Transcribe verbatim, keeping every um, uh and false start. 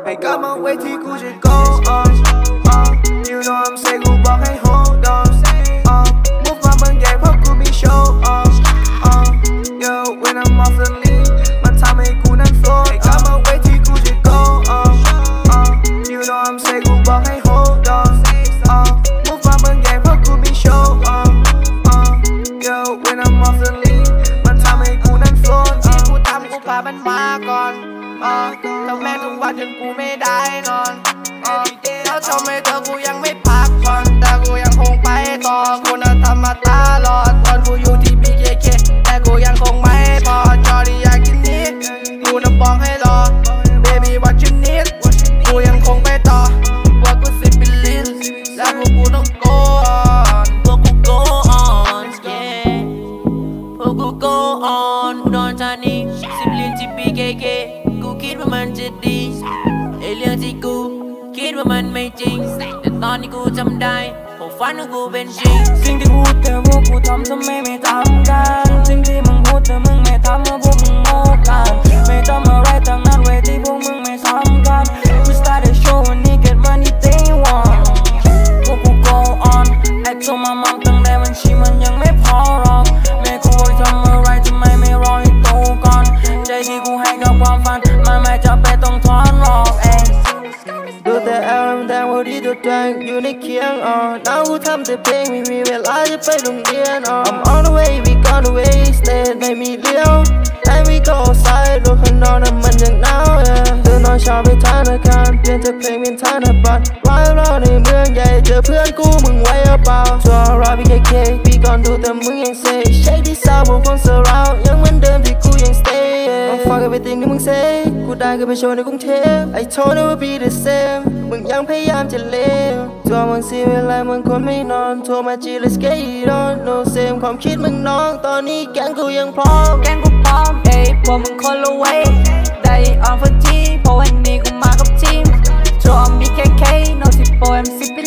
ให้กลับมาไว้ที่กูจะ go on uh, you know I'm say กูบอกให้ hold on uh, move มาเมืองใหญ่เพราะกูมี show off uh, yo when I'm off the lead มันทำให้กูนั้น flow ให้กลับมาไว้ที่กูจะ go on uh, you know I'm say กูบอกให้ hold on uh, move มาเมืองใหญ่เพราะกูมี show off uh, yo when I'm off the lead มันทำให้กูนั้น flow ที่กูทำกูพามันมาก่อนทำแม่งทุกวันจนกูไม่ได้นอนแล้วทำไมเธอกูยังไม่พักผ่อนแต่กูยังคงไปต่อคุณธรรมตลอดตอนกูอยู่ที่ บี เค เค แต่กูยังคงไม่พอจอที่อยากกินนี้กูน่ะบอกให้รอ baby what you need กูยังคงไปต่อว่ากูสิบิลินและพวกกูต้อง go on พวกกู go on yeah พวกกู go on อุดรธานีสิบลินที่ บี เค เคกูคิดว่ามันจะดีไอเรื่องที่กูคิดว่ามันไม่จริงแต่ตอนนี้กูจำได้พวกฝันของกูเป็นจริงสิ่งที่พูดแต่พวกกูทำทำไมไม่ทำกันสิ่งที่มึงพูดแต่มึงไม่ทำเมื่อพวกมึงโง่กันไม่ทำอะไรทั้งนั้นเวทีพวกมึงไม่สำคัญ We start the show วันนี้ get money day one พวกกู go on ไอ้ตัวมามองตั้งแต่บัญชีมันยังไม่พอหรอกแม่กูทำอะไรทำไมไม่รอให้โตก่อนใจที่กูให้กับความฝันมันไม่จะไปต้องถอนหรอกเองดูแต่แอลแดงพอดีตัวแดงอยู่ในเคียงอ่ะน้ากูทำแต่เพลงไม่มีเวลาจะไปโรงเรียนอ่ะ I'm on the way we gone the way stand ไม่มีเลี้ยว and we go outside รถข้างนอกนั้นมันยังหนาวเดินนอนเช้าไปธนาคารเปลี่ยนจากเพลงเป็นธนบัตรไว้รอในเมืองใหญ่เจอเพื่อนกูมึงไว้หรือเปล่าชัวร์รอ บี เค เค พี่ก่อนดูแต่มึงยัง say เช็คที่สาวบนคน surround ยังเหมือนเดิมที่กูยัง stay I'm fuck everything ที่มึง say กูได้ก็ไปโชว์ในกรุงเทพ I told you it would be the same มึงยังพยายามจะเลวตัวมึงเสียเวลามึงควรไม่นอนโทรมาจี let's get it on no same ความคิดมึงน้องตอนนี้แกงกูยังพร้อมแกงกูพร้อมเอ้ยพวกมึงคนละเว้ยได้ออนฟังทีเพราะวันนี้กูมากับทีมชัวร์ บี เค เค no สิบโปร เอ็ม ซี พี